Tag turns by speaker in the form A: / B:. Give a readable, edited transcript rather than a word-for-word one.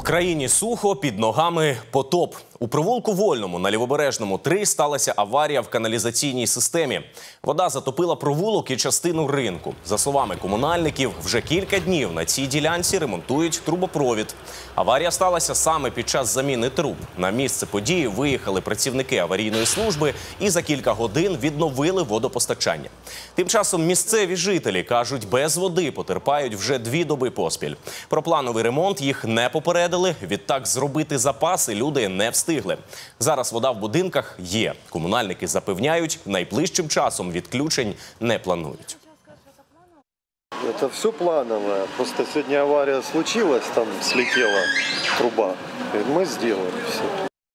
A: країні сухо, під ногами потоп. У провулку Вольному на Лівобережному 3 сталася аварія в каналізаційній системі. Вода затопила провулок і частину ринку. За словами комунальників, вже кілька днів на цій ділянці ремонтують трубопровід. Аварія сталася саме під час заміни труб. На місце події виїхали працівники аварійної служби і за кілька годин відновили водопостачання. Тим часом місцеві жителі кажуть, без води потерпають вже 2 доби поспіль. Про плановий ремонт їх не попередили, відтак зробити запаси люди не встигли. Зараз вода в будинках є. Комунальники запевняють, найближчим часом відключень не планують.
B: Это все плановое. Просто сегодня авария случилась, там слетела труба. И мы сделали все.